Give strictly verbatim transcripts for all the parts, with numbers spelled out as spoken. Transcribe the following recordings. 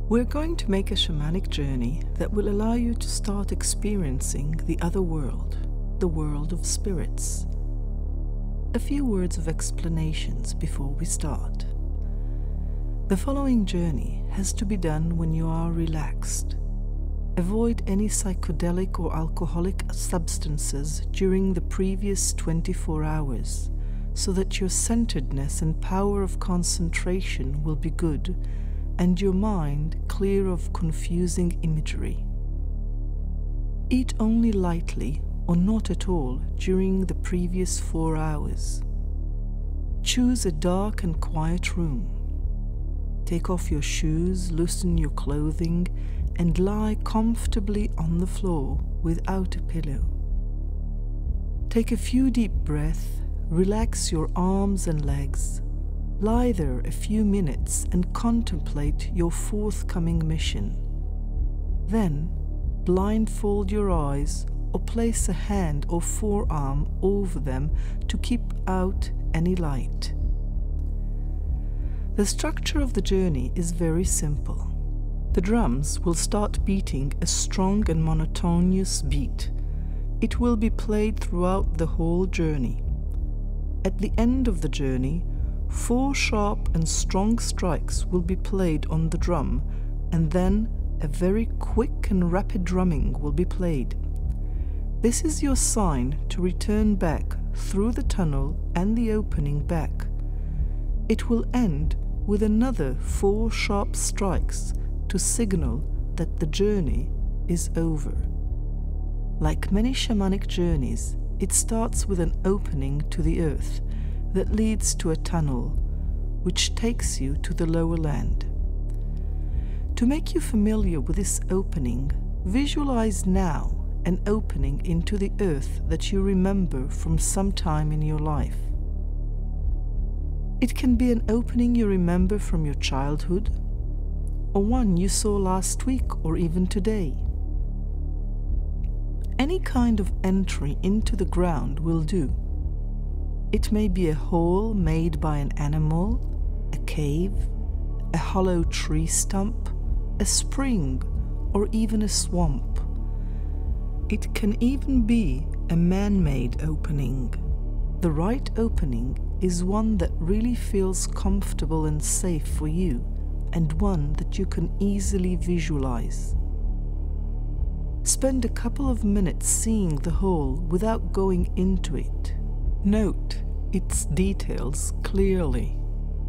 We're going to make a shamanic journey that will allow you to start experiencing the other world, the world of spirits. A few words of explanations before we start. The following journey has to be done when you are relaxed. Avoid any psychedelic or alcoholic substances during the previous twenty-four hours, so that your centeredness and power of concentration will be good and your mind clear of confusing imagery. Eat only lightly or not at all during the previous four hours. Choose a dark and quiet room. Take off your shoes, loosen your clothing, and lie comfortably on the floor without a pillow. Take a few deep breaths, relax your arms and legs. Lie there a few minutes and contemplate your forthcoming mission. Then, blindfold your eyes or place a hand or forearm over them to keep out any light. The structure of the journey is very simple. The drums will start beating a strong and monotonous beat. It will be played throughout the whole journey. At the end of the journey, four sharp and strong strikes will be played on the drum, and then a very quick and rapid drumming will be played. This is your sign to return back through the tunnel and the opening back. It will end with another four sharp strikes to signal that the journey is over. Like many shamanic journeys, it starts with an opening to the earth that leads to a tunnel, which takes you to the lower land. To make you familiar with this opening, visualize now an opening into the earth that you remember from some time in your life. It can be an opening you remember from your childhood, or one you saw last week or even today. Any kind of entry into the ground will do. It may be a hole made by an animal, a cave, a hollow tree stump, a spring, or even a swamp. It can even be a man-made opening. The right opening is one that really feels comfortable and safe for you, and one that you can easily visualize. Spend a couple of minutes seeing the hole without going into it. Note its details clearly.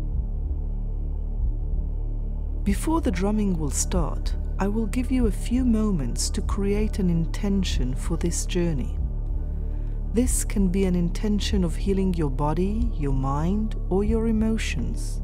Before the drumming will start, I will give you a few moments to create an intention for this journey. This can be an intention of healing your body, your mind, or your emotions.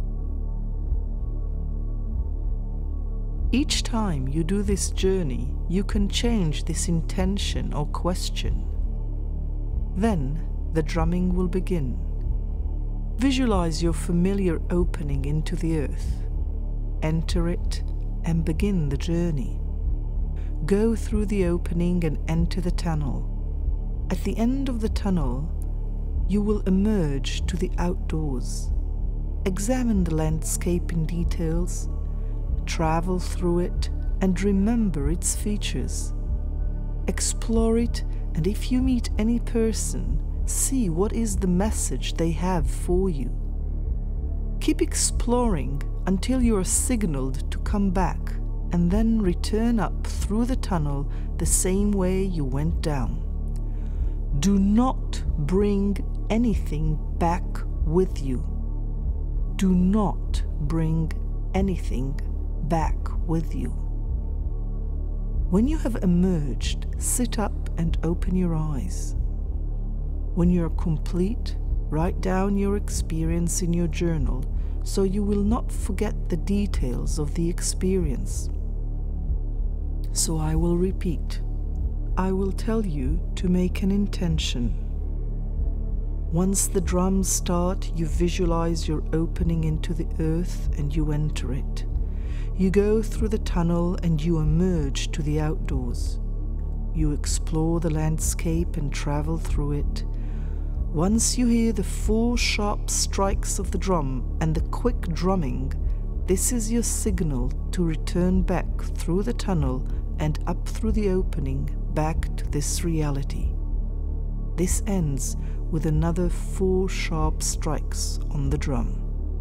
Each time you do this journey, you can change this intention or question. Then the drumming will begin. Visualize your familiar opening into the earth. Enter it and begin the journey. Go through the opening and enter the tunnel. At the end of the tunnel, you will emerge to the outdoors. Examine the landscape in details. Travel through it and remember its features. Explore it, and if you meet any person, see what is the message they have for you. Keep exploring until you are signaled to come back, and then return up through the tunnel the same way you went down. Do not bring anything back with you. Do not bring anything back with you. When you have emerged, sit up and open your eyes. When you are complete, write down your experience in your journal so you will not forget the details of the experience. So I will repeat. I will tell you to make an intention. Once the drums start, you visualize your opening into the earth and you enter it. You go through the tunnel and you emerge to the outdoors. You explore the landscape and travel through it. Once you hear the four sharp strikes of the drum and the quick drumming, this is your signal to return back through the tunnel and up through the opening back to this reality. This ends with another four sharp strikes on the drum.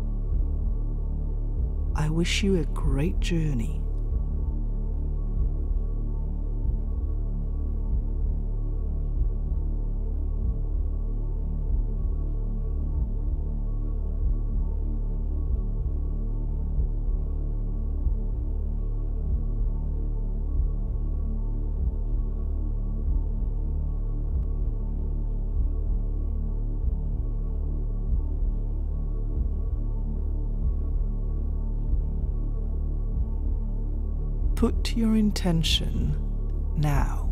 I wish you a great journey. Put your intention now.